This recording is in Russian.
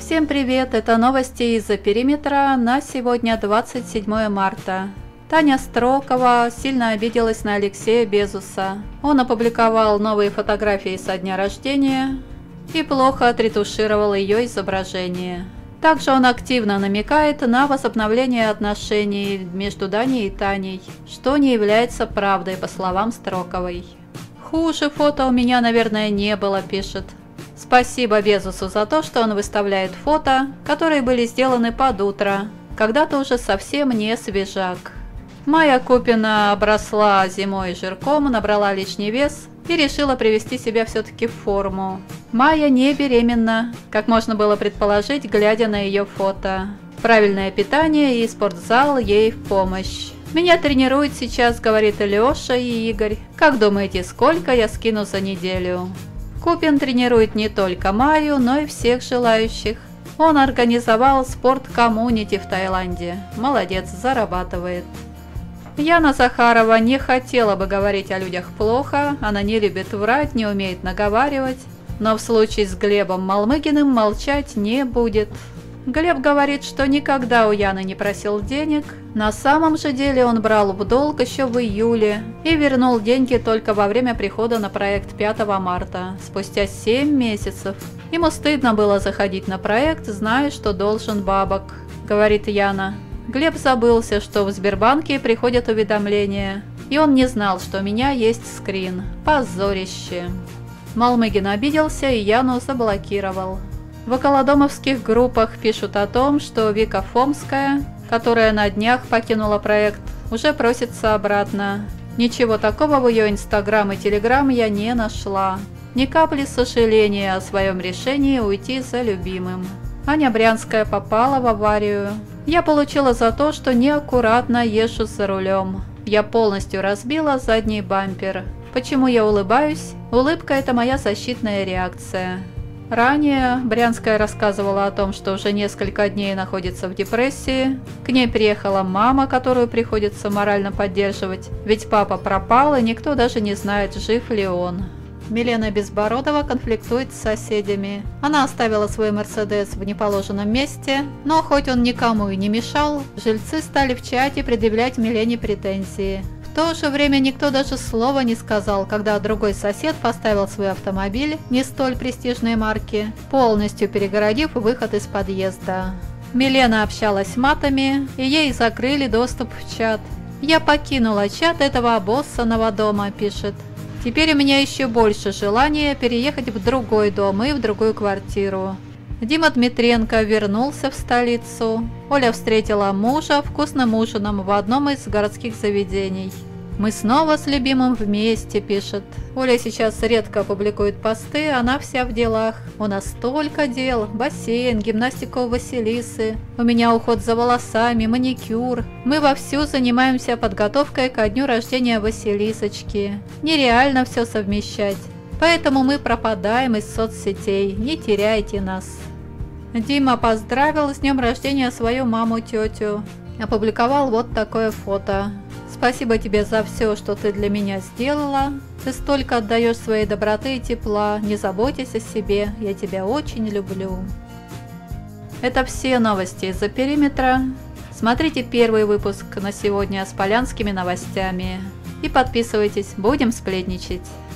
Всем привет! Это новости из-за периметра на сегодня 27 марта. Таня Строкова сильно обиделась на Алексея Безуса. Он опубликовал новые фотографии со дня рождения и плохо отретушировал ее изображение. Также он активно намекает на возобновление отношений между Даней и Таней, что не является правдой, по словам Строковой. «Хуже фото у меня, наверное, не было», пишет. Спасибо Безусу за то, что он выставляет фото, которые были сделаны под утро, когда-то уже совсем не свежак. Майя Купина обросла зимой жирком, набрала лишний вес и решила привести себя все-таки в форму. Майя не беременна, как можно было предположить, глядя на ее фото. Правильное питание и спортзал ей в помощь. «Меня тренируют сейчас», — говорит Леша и Игорь. «Как думаете, сколько я скину за неделю?» Купин тренирует не только Майю, но и всех желающих. Он организовал спорт-коммунити в Таиланде. Молодец, зарабатывает. Яна Захарова не хотела бы говорить о людях плохо, она не любит врать, не умеет наговаривать, но в случае с Глебом Малмыгиным молчать не будет. Глеб говорит, что никогда у Яны не просил денег. На самом же деле он брал в долг еще в июле и вернул деньги только во время прихода на проект 5 марта, спустя 7 месяцев. Ему стыдно было заходить на проект, зная, что должен бабок, говорит Яна. Глеб забылся, что в Сбербанке приходят уведомления, и он не знал, что у меня есть скрин. Позорище. Малмыгин обиделся и Яну заблокировал. В околодомовских группах пишут о том, что Вика Фомская, которая на днях покинула проект, уже просится обратно. Ничего такого в ее инстаграм и телеграм я не нашла. Ни капли сожаления о своем решении уйти за любимым. Аня Брянская попала в аварию. Я получила за то, что неаккуратно езжу за рулем. Я полностью разбила задний бампер. Почему я улыбаюсь? Улыбка – это моя защитная реакция. Ранее Брянская рассказывала о том, что уже несколько дней находится в депрессии. К ней приехала мама, которую приходится морально поддерживать, ведь папа пропал, и никто даже не знает, жив ли он. Милена Безбородова конфликтует с соседями. Она оставила свой Мерседес в неположенном месте, но хоть он никому и не мешал, жильцы стали в чате предъявлять Милене претензии. В то же время никто даже слова не сказал, когда другой сосед поставил свой автомобиль не столь престижной марки, полностью перегородив выход из подъезда. Милена общалась матами, и ей закрыли доступ в чат. «Я покинула чат этого обоссанного дома», пишет. «Теперь у меня еще больше желания переехать в другой дом и в другую квартиру». Дима Дмитренко вернулся в столицу. Оля встретила мужа вкусным ужином в одном из городских заведений. «Мы снова с любимым вместе», пишет. Оля сейчас редко публикует посты, она вся в делах. «У нас столько дел. Бассейн, гимнастика у Василисы. У меня уход за волосами, маникюр. Мы вовсю занимаемся подготовкой ко дню рождения Василисочки. Нереально все совмещать. Поэтому мы пропадаем из соцсетей. Не теряйте нас». Дима поздравил с днем рождения свою маму-тетю. Опубликовал вот такое фото. «Спасибо тебе за все, что ты для меня сделала. Ты столько отдаешь своей доброты и тепла. Не заботьтесь о себе. Я тебя очень люблю». Это все новости из-за периметра. Смотрите первый выпуск на сегодня с полянскими новостями. И подписывайтесь, будем сплетничать.